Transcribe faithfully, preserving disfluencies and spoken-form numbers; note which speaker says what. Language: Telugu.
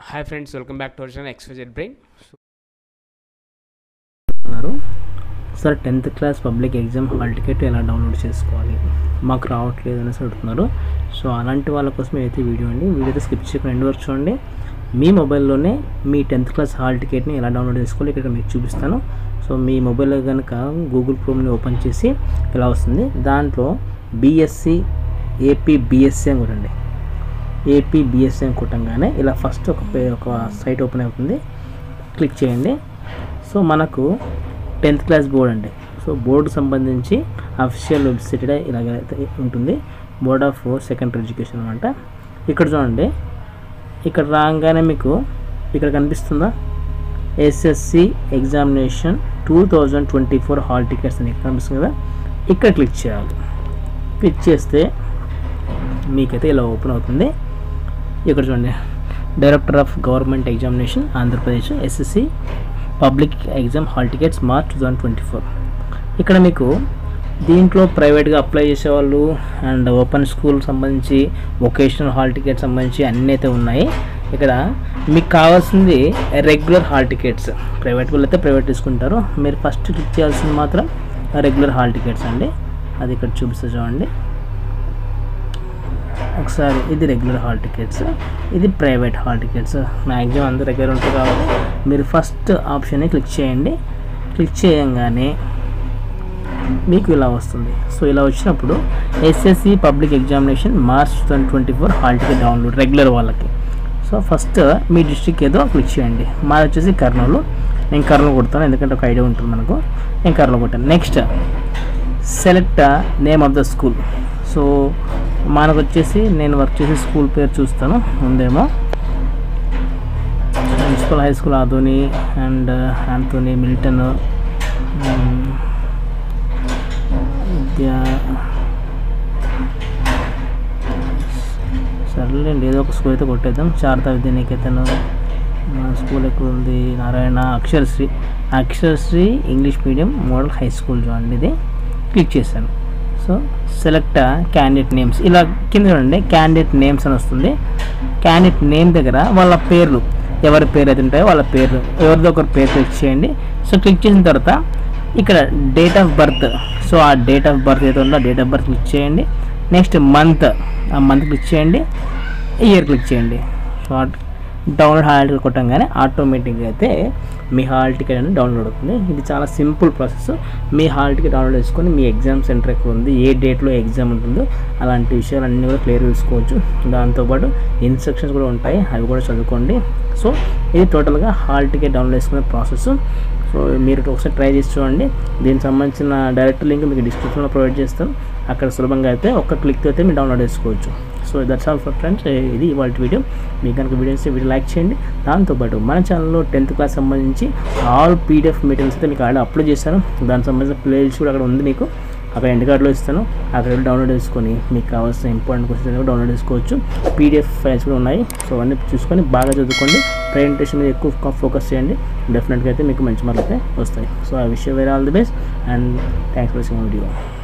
Speaker 1: Hi friends, welcome back to our channel X Y Z Brain.
Speaker 2: Sir tenth class public exam hall ticket ఎలా డౌన్లోడ్ చేసుకోవాలి, మాకు రావట్లేదు అనేసి అడుగుతున్నారు. సో అలాంటి వాళ్ళ కోసం అయితే వీడియో అండి. వీడియో అయితే స్కిప్ చేయకుండా ఎండ్ వరకు చూడండి. మీ మొబైల్లోనే మీ టెన్త్ క్లాస్ హాల్ టికెట్ని ఎలా డౌన్లోడ్ చేసుకోవాలి ఇక్కడ మీకు చూపిస్తాను. సో మీ మొబైల్లో కనుక గూగుల్ క్రోమ్ని ఓపెన్ చేసి ఇలా వస్తుంది. దాంట్లో బీఎస్సీ ఏపీ బీఎస్సీ అని కొట్టండి. ఏపీ బీఎస్సీ అని కొట్టంగానే ఇలా ఫస్ట్ ఒక పే ఒక సైట్ ఓపెన్ అవుతుంది. క్లిక్ చేయండి. సో మనకు టెన్త్ క్లాస్ బోర్డ్ అండి. సో బోర్డుకు సంబంధించి అఫీషియల్ వెబ్సైట్ ఇలాగైతే ఉంటుంది. బోర్డ్ ఆఫ్ సెకండరీ ఎడ్యుకేషన్ అనమాట. ఇక్కడ చూడండి, ఇక్కడ రాగానే మీకు ఇక్కడ కనిపిస్తుందా SSC examination two thousand twenty four hall tickets అని కనిపిస్తుంది కదా, ఇక్కడ క్లిక్ చేయాలి. క్లిక్ చేస్తే మీకైతే ఇలా ఓపెన్ అవుతుంది. ఇక్కడ చూడండి, director of government examination Andhra Pradesh SSC public exam hall tickets March two thousand twenty four. ఇక్కడ మీకు దీంట్లో ప్రైవేట్గా అప్లై చేసేవాళ్ళు అండ్ ఓపెన్ స్కూల్ సంబంధించి వొకేషనల్ హాల్ టికెట్ సంబంధించి అన్నీ అయితే ఉన్నాయి. ఇక్కడ మీకు కావాల్సింది రెగ్యులర్ హాల్ టికెట్స్. ప్రైవేట్ వాళ్ళు అయితే ప్రైవేట్ తీసుకుంటారు. మీరు ఫస్ట్ క్లిక్ చేయాల్సింది మాత్రం రెగ్యులర్ హాల్ టికెట్స్ అండి. అది ఇక్కడ చూపిస్తా చూడండి ఒకసారి. ఇది రెగ్యులర్ హాల్ టికెట్స్, ఇది ప్రైవేట్ హాల్ టికెట్స్. మ్యాక్సిమం అందరి దగ్గర ఉంటుంది కాబట్టి మీరు ఫస్ట్ ఆప్షన్ని క్లిక్ చేయండి. క్లిక్ చేయంగానే మీకు ఇలా వస్తుంది. సో ఇలా వచ్చినప్పుడు SSC public examination March two thousand twenty four hall ticket download regular వాళ్ళకి. సో ఫస్ట్ మీ డిస్ట్రిక్ట్ ఏదో క్లిక్ చేయండి. మాది వచ్చేసి కర్నూలు. నేను కర్నూలు కొడతాను ఎందుకంటే ఒక ఐడియా ఉంటుంది మనకు. నేను కర్నూలు కొట్టాను. Next select name of the school. So మనకు వచ్చేసి నేను వర్క్ చేసే స్కూల్ పేరు చూస్తాను. ముందేమో municipal high school Adoni and Anthony Milton విద్యా సర్లేండి ఏదో ఒక స్కూల్ అయితే కొట్టేద్దాం. శారదా విద్యానికేతన్. మన స్కూల్ ఎక్కడ ఉంది? Narayana Aksharasri Aksharasri English medium model high school చూడండి. ఇది క్లిక్ చేశాను. So select candidate names. ఇలా కింద చూడండి క్యాండిడేట్ నేమ్స్ అని వస్తుంది. క్యాండిడేట్ నేమ్ దగ్గర వాళ్ళ పేర్లు, ఎవరి పేరు అయితే ఉంటాయో వాళ్ళ పేర్లు, ఎవరిదో ఒకరి పేరు క్లిక్ చేయండి. సో క్లిక్ చేసిన తర్వాత ఇక్కడ డేట్ ఆఫ్ బర్త్. సో ఆ డేట్ ఆఫ్ బర్త్ ఏదో ఉందో డేట్ ఆఫ్ బర్త్ క్లిక్ చేయండి. నెక్స్ట్ మంత్, ఆ మంత్ క్లిక్ చేయండి. ఇయర్ క్లిక్ చేయండి. సో డౌన్లోడ్ హాల్ టికెట్ కొట్టంగానే ఆటోమేటిక్గా అయితే మీ హాల్ టికెట్ అనేది డౌన్లోడ్ అవుతుంది. ఇది చాలా సింపుల్ ప్రాసెస్. మీ హాల్ టికెట్ డౌన్లోడ్ చేసుకొని మీ ఎగ్జామ్ సెంటర్ ఎక్కడ ఉంది, ఏ డేట్లో ఎగ్జామ్ ఉంటుందో అలాంటి విషయాలన్నీ కూడా క్లియర్ చూసుకోవచ్చు. దాంతోపాటు ఇన్స్ట్రక్షన్స్ కూడా ఉంటాయి, అవి కూడా చదువుకోండి. సో ఇది టోటల్గా హాల్ టికెట్ డౌన్లోడ్ చేసుకునే ప్రాసెస్. సో మీరు ఒకసారి ట్రై చేసి చూడండి. దీనికి సంబంధించిన డైరెక్ట్ లింక్ మీకు డిస్క్రిప్షన్లో ప్రొవైడ్ చేస్తాను. అక్కడ సులభంగా అయితే ఒక్క క్లిక్ అయితే మీరు డౌన్లోడ్ చేసుకోవచ్చు. So that's all for friends. ఇది ఇవాళ వీడియో. మీకు కనుక వీడియోస్ వీడియో లైక్ చేయండి. దాంతోపాటు మన ఛానల్లో టెన్త్ క్లాస్ సంబంధించి ఆల్ పీడిఎఫ్ మెటీరియల్స్ అయితే మీకు ఆడ అప్లోడ్ చేశాను. దానికి సంబంధించిన ప్లేలిస్ట్ కూడా అక్కడ ఉంది. మీకు అక్కడ ఎండ్ కార్డ్లో ఇస్తాను. అక్కడ డౌన్లోడ్ చేసుకొని మీకు కావాల్సిన ఇంపార్టెంట్ క్వశ్చన్స్ కూడా డౌన్లోడ్ చేసుకోవచ్చు. పీడిఎఫ్ ఫైల్స్ కూడా ఉన్నాయి. సో అవన్నీ చూసుకొని బాగా చదువుకోండి. ప్రెజెంటేషన్ మీద ఎక్కువ ఫోకస్ చేయండి. డెఫినెట్గా అయితే మీకు మంచి మార్కులు అయితే వస్తాయి. సో ఆ విషయం వేరే all the best and thanks for watching video.